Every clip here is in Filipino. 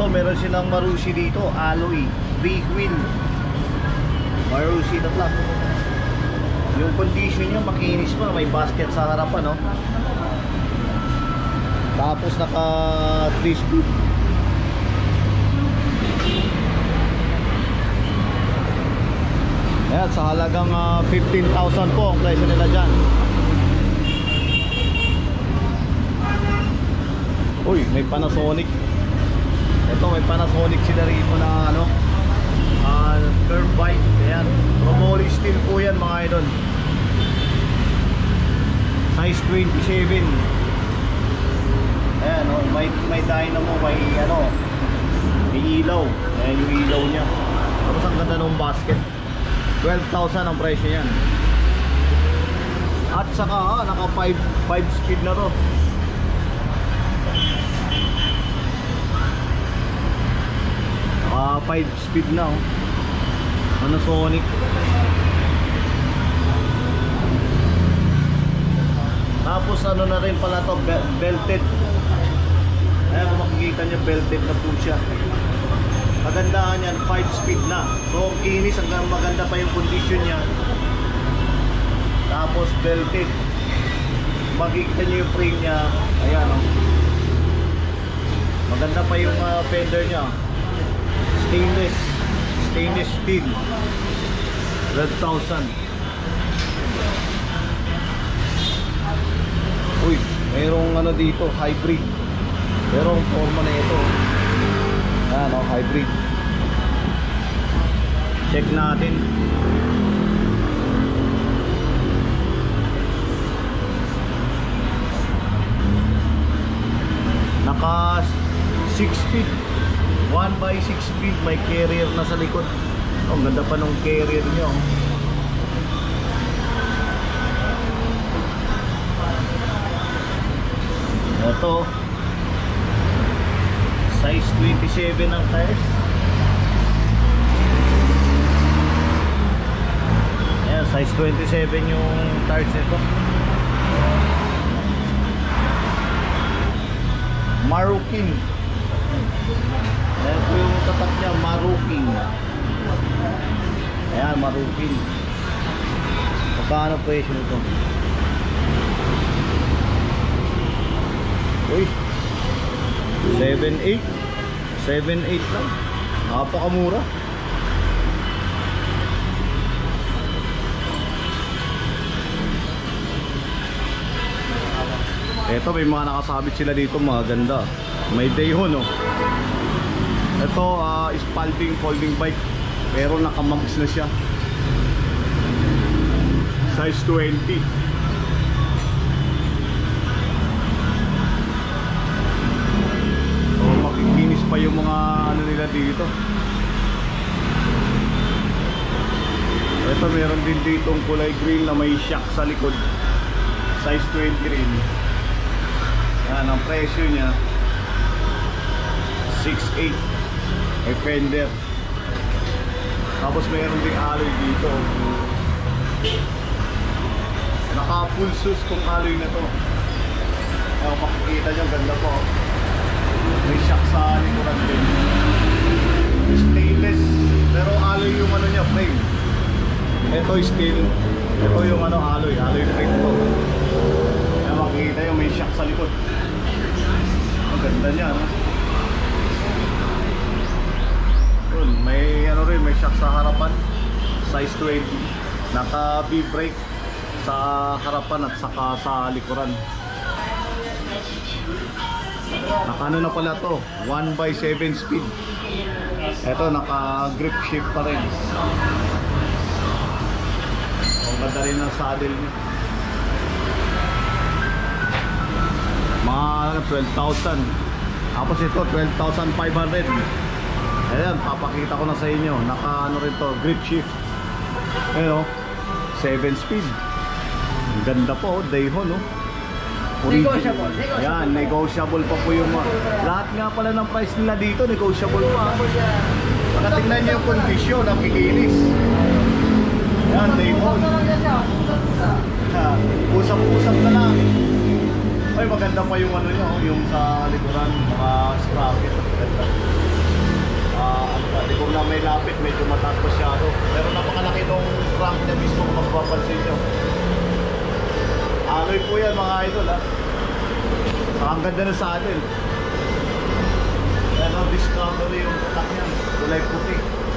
meron silang marusi dito, alloy, big wheel. Marusi na black. Yung condition nyo, makinis pa, may basket sa harapan, no? Tapos naka 3 speed. Ayan, sa halagang 15,000 po ang presyo nila dyan. Uy, may Panasonic. Ito, may Panasonic sila rito na ano, curve bike. Ayan, Promoli steel po yan mga idol. Size 27. Ayan, oh, may dynamo, may ano, may ilaw. Ayan yung ilaw nya. Tapos ang ganda ng basket. 12,000 ang presyo yan. At saka naka 5 speed na to. Naka 5 speed na, oh. Panasonic. Tapos ano na rin pala to, belted. Ayan, kung makikita nyo, belted na po siya. Kagandahan yan, 5 speed na. So kinis, hanggang maganda pa yung condition niya. Tapos belted. Makikita nyo yung frame niya. Ayan, oh. Maganda pa yung fender niya. Stainless steel. 12,000. Uy, mayroong ano dito, hybrid. Pero ang forma na ito, ayan, oh, hybrid. Check natin. Naka 6 speed, 1x6 speed. May carrier na sa likod. Oh, ang ganda pa nung carrier nyo. Ito, size 27 ang tires. Ayan, size 27 yung tires nito. Marukin. Ayan po yung tatak niya, Marukin. Ayan, Marukin. Magkano presyo nito? Uy, 7.8 lang. Napakamura. Ito, may mga nakasabit sila dito, mga ganda. May Dahon, oh. Ito, Spalding folding bike. Pero nakamags na siya. Size 20. Makikinis pa yung mga ano nila dito. Ito, meron din ditong kulay green na may shock sa likod. Size 20 rin. Yan, ang presyo niya 6.8. May fender. Tapos meron ding alloy dito. Naka full sus kung alloy na to. Ayan, makikita nyo, ganda po. May shock sa likuran din. Stainless, pero alloy yung ano niya, frame. Ito steel. Ito yung ano, alloy frame to. Ayan, makikita nyo, may shock sa likod. Ang ganda niya, no? Yun, may ano rin, may shock sa harapan. Size 20. Naka V-brake sa harapan at saka sa likuran. Naka ano na pala to, 1x7 speed. Ito, naka grip shift pa rin. Ang ganda rin ng saddle niya. Mga 12,000. Tapos ito, 12,500. Ayan, papakita ko na sa inyo. Naka ano rin to, grip shift. Ayan, 7 speed. Ang ganda po, Dahon, no? Negotiable. Ayan, negotiable pa po yung mga. Lahat nga pala ng price nila dito, negotiable pa. Nakatingnan nyo yung condition, ang kikinis. Ayan, Dahon. Usap-usap na lang. Ay, maganda pa yung ano nyo, yung sa likuran, mga sprocket. Hindi ko na may lapit, medyo mataas masyado. Pero napakalaki nung crank niya mismo kung mapapansin nyo. Alloy po yan mga idol ha. Ang ganda na sa atin. Yan o, discovery yung patak niya. Kulay puti.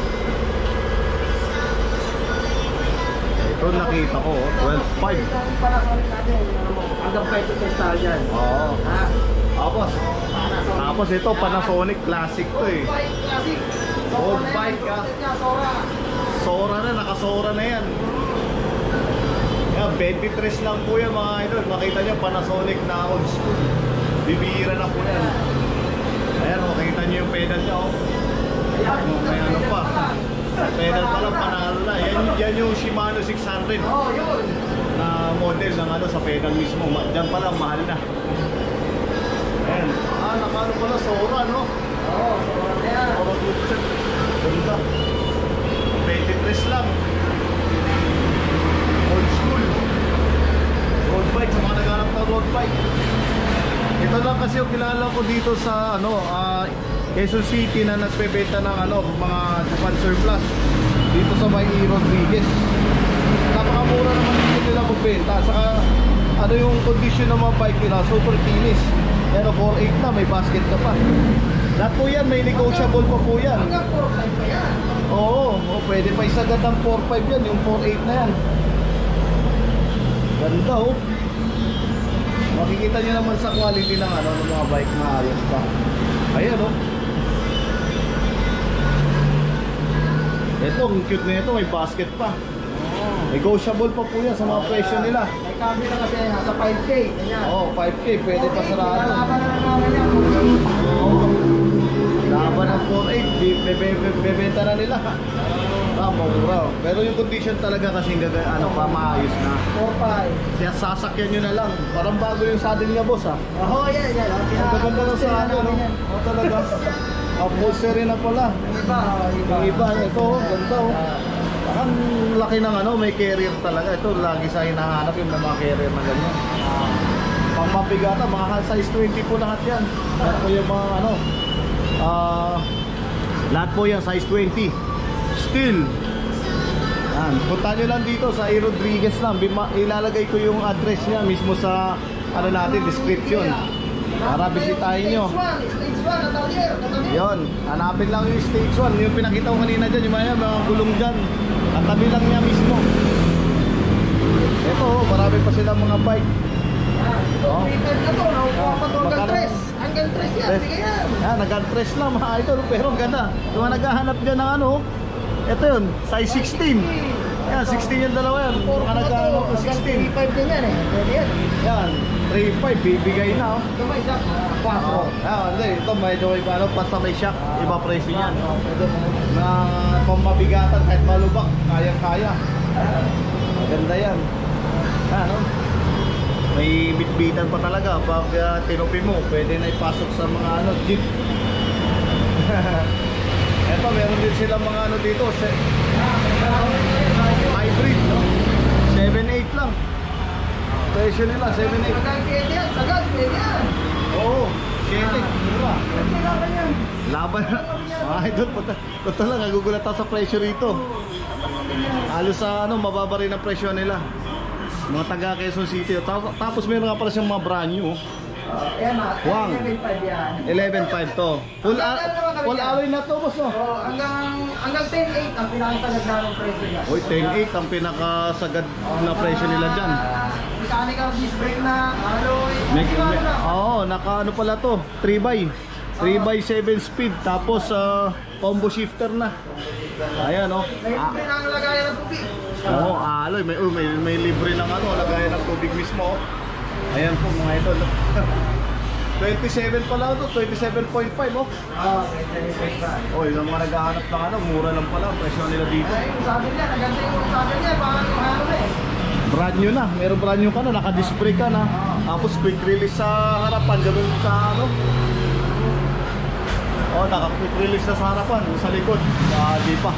Ito nakita ko, 12.5. Hanggang 5 to 10 dyan. Oo. Ha? Tapos ito, Panasonic Classic to eh. Classic. Old bike ha. Sora na, nakasora na yan. Yan, 23 lang po yan mga idol. Makita nyo, Panasonic na old school. Bibihira na po yan. Ayan, makita nyo yung pedal niya oh. May ano pa. Pedal pa lang, panalo na. Yan yung Shimano 600. Oh, yun. Na model ng ano sa pedal mismo. Diyan pa lang, mahal na. Ayan. Nakano pala, Sora no? Oo, Sora na yan. Sora Gupset. Ganda. 23 lang. Old school. Road bike, sa mga naghanap ng road bike. Ito lang kasi yung kilala ko dito sa ano, Quezon City na nagbebenta ng ano, mga Japan surplus dito sa may Rodriguez. Napakamura naman dito nila magbenta. Saka ano yung condition ng mga bike nila, super kinis. Pero 4.8 na, may basket ka pa. Lahat po yan, may negotiable pa po yan. Hanggang 4.5 pa yan. Oo, pwede pa isagad ng 4.5 yan, yung 4.8 na yan. Ganda oh. Makikita nyo naman sa quality ng ano, ng mga bike na ayos pa. Ayan oh. Ito, ang cute na ito, may basket pa. Negotiable pa po yan sa mga presyo nila. May kami na kasi nasa 5K. Oo, 5K, pwede pa sarado. Laban na naman yan. Oo. Laban ng 4.8, bebenta na nila. Mura. Pero yung condition talaga kasi ano pa, maayos na. 4.5. Siya sasakyan nyo na lang. Parang bago yung saddle niya boss ha. Oo, yan. Ang gaganda ng saddle no? Oo talaga. Upholstery na pala. Yung iba, ito oh, ganda oh. Ang laki ng ano, may carrier talaga. Ito lagi sa hinahanap yung mga carrier na ganyan. Pang mabigata, mga size 20 po lahat yan. Lahat po yung mga ano, lahat po yan size 20. Still yan, punta nyo lang dito sa Rodriguez lang. Ilalagay ko yung address niya mismo sa ano natin, description para bisitahin nyo. Stage 1, Atelier. Yun, hanapin lang yung stage 1. Yung pinakita ko kanina dyan, yung mga gulong dyan. At tabi lang niya mismo. Ito, marami pa silang mga bike. Oh. Na to, nakukuha pa to hanggang 3. Hanggang 3 yan, sige yan. Yan, hanggang 3 lang mga idol. Pero ang ganda. Yung mga naghahanap dyan ng ano, ito yun, size 16. Yan, 16 yung dalawa yan. Mga naghahanap ng 16. 3.5 din yan eh. Pwede yan. Yan, 3.5, bibigay na oh. Ito may shock. 4. Hindi, ito medyo iba, ano, basta may shock, iba presyo yan. Pwede mo. Na pamabigatan kahit malubak, kayang-kaya. Maganda yan. Ano? May bitbitan pa talaga pag tinupi mo, pwede na ipasok sa mga ano, jeep. Eto, meron din silang mga ano dito, hybrid, no? 7.8 lang. Presyo nila, 7.8. Hanggang pwede yan, sagad, pwede yan. Oo, 7. Mura. Pwede laban yan. Laban na. Mga idol, punta lang, nagugulat ako sa presyo rito. Halos sa ano, mababa rin ang presyo nila. Mga taga Quezon City. Tapos meron nga pala siyang mga brand new. Yan na, Wang. 11.5 yan. 11.5 to. Full alloy na to, boss, no? Hanggang 10.8 ang pinakasagad na ng presyo niya. Uy, 10.8 ang pinakasagad na presyo nila dyan. Mechanical disc brake na, alloy. Naka ano pala to, 3x7 speed. Tapos combo shifter na. Ayan oh. May libre na ang lagayan ng tubig. Oo, alloy. May libre ng ano, lagayan ng tubig mismo. Ayan po mga idol. 27 pala ito, 27.5 oh. Oh, yung mga naghahanap ng ano, mura lang pala ang presyo nila dito. Ay, yung sabi niya, naganda yung sabi niya, parang ano eh. Brand new na, meron brand new ka na, naka-display ka na. Tapos quick release sa harapan, ganun sa ano. Oh, naka-quick release na sa harapan, sa likod. Di pa.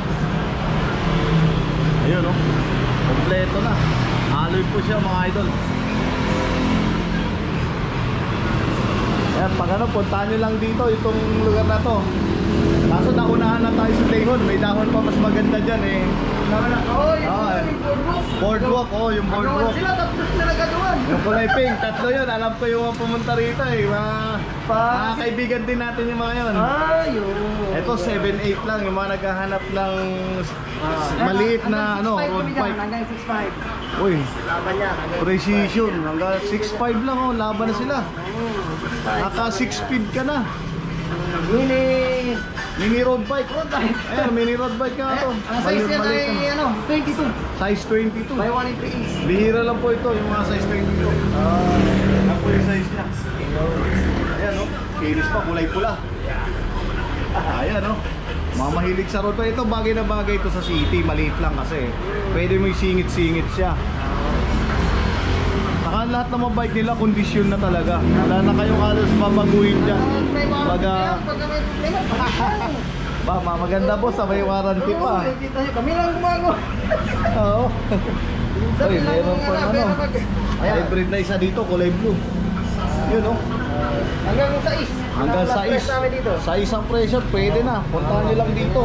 Ayun oh. Kompleto na. Alloy po siya mga idol. Ayan, pag ano, puntahan nyo lang dito, itong lugar na to. Kaso naunahan na tayo sa Dahon. May Dahon pa mas maganda dyan eh. Yung Boardwalk, yung boardwalk. Sila, tapos na nagagawan. Yung kulay pink, tatlo yun. Alam ko yung mga pumunta rito eh. Mga kaibigan din natin yung mga yun. Yun. Ito 7-8 lang. Yung mga naghahanap ng maliit na road bike. Hanggang 6.5. Uy, Laban niya. precision. Hanggang 6.5 lang laban na sila. Naka 6 speed ka na. Mini road bike. Ayan, mini road bike ka ito. Ang size niya ay 22. Size 22. Buy one and free is. Bihira lang po ito, yung mga size 22. Yan po yung size niya. Ayan kinis pa, kulay pula. Ayan mga mahilig sa road bike. Ito bagay na bagay ito sa city, maliit lang kasi pwede mo singit-singit siya. Saka lahat ng mga bike nila kondisyon na talaga. Wala na kayong halos babaguhin dyan. Maganda boss, may warranty pa. Kami lang gumagawa. Oo. Uy, meron pa hybrid na isa dito, kulay blue. Yun Hanggang 6. Hanggang 6. Sa isang presyo, pwede na. Puntahan nyo lang dito.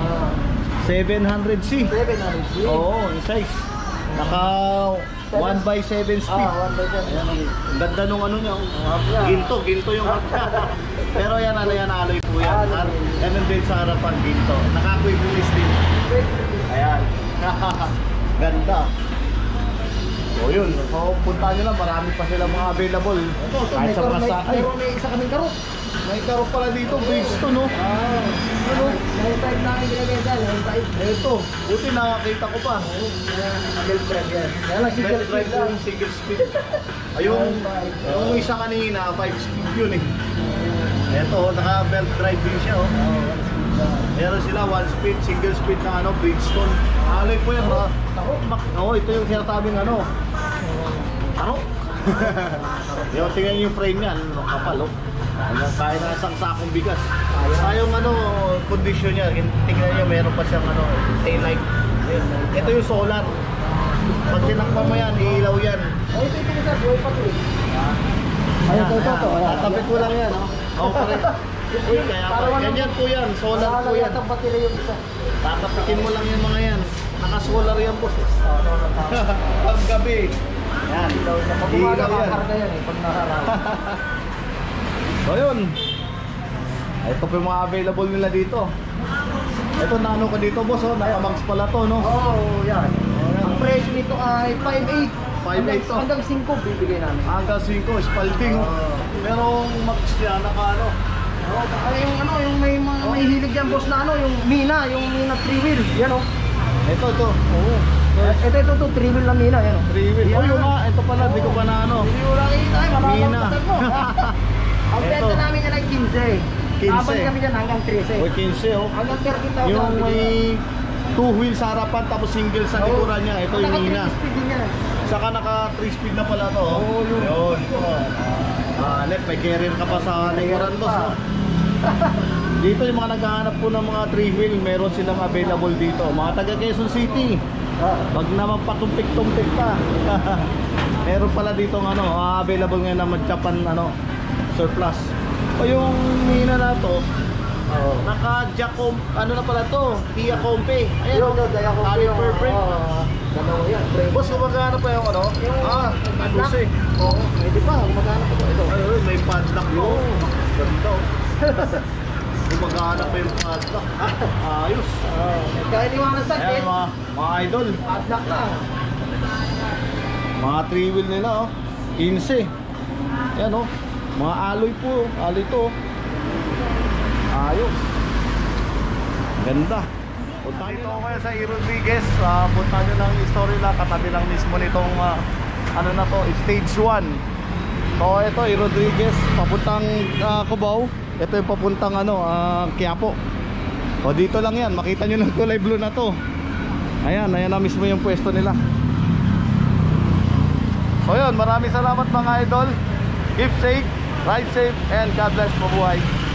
700C. Oo, yung size. Naka 1x7 speed. 1x7. Ganda nung niya. Ginto yung pero yan alloy po yan. Ganun din sa harapan ginto. Naka-quick-release din. Ayan. Ganda. O yun. So punta nyo lang. Marami pa sila mga available. Kahit sa prasa. Ay, may isa kaming karot. may karo pala dito. Bridgestone Yung type namin ginagay dyan. Yung type. Ito. Buti nakakita ko pa. Belt drive yan. Yan lang single Belt drive lang. yung single speed. Ayun. Yung isa kanina 5 speed yun eh. Ito, naka belt drive din siya Meron sila 1 speed, single speed na Bridgestone. Alay po yan ito yung sinasabing Tarok. Yung tingnan yung frame niya, kapal kaya na isang sakong bigas. Yung condition niya, tingnan niyo meron pa siyang tail light. Ito yung solar. Pag tinakpan mo yan, iilaw yan. Ito yung isa, buhay pa ito. Tatapit ko lang yan Uy, kaya ganyan po yan, solar po yan. Tatapikin mo lang yung mga yan. Naka-solar yan po. Pag gabi. Yan. Ilaw yan. Pag nakaraw. So yun. Ito po yung mga available nila dito. Ito ko dito boss Nakamax pala to yan. Ang presyo nito ay 5.8. 5.8 Hanggang 5 bibigay namin. Hanggang 5, spalding Pero max niya naka Yung may hilig dyan boss na yung Mina 3 wheel. Yan Ito. Ito 3 wheel na Mina yan 3 wheel. Ito pala di ko pa na Hindi mo lang kita Mina. Ang benta namin yan ay 15. Laban kami dyan hanggang 13. 15 Hanggang 13,000. Yung may 2 wheel sa harapan tapos single sa likuran niya. Ito yung Mina. Saka naka 3 speed na pala to Yun. May carrier ka pa sa likuran boss Dito yung mga naghahanap po ng mga 3 wheel, meron silang available dito. Mga taga Quezon City. Wag naman patumpik-tumpik pa. Meron pala dito available ngayon na Japan surplus. O yung Mina na to, naka-jack na pala to, Kia Compe. Ayan, caliper brake. Boss, kumagana pa yung Aduse. Pwede pa, kumagana pa ito. Ayun, may padlock po. Ganda Kumagana pa yung padlock. Ayos. Kaya liwanag sa Ayan mga idol. Padlock lang. Mga 3 wheel nila 15. Ayan mga alloy po. Alloy to. Ayos. Ganda. Punta dito ako kaya sa E. Rodriguez. Punta nyo ng story lang. Katabi lang mismo nitong stage 1. So ito E. Rodriguez. Papuntang Cubao. Ito yung papuntang Quiapo. O dito lang yan. Makita nyo ng kulay blue na to. Ayan na mismo yung pwesto nila. So yun, maraming salamat mga idol. Keep safe, ride safe, and God bless. Mabuhay.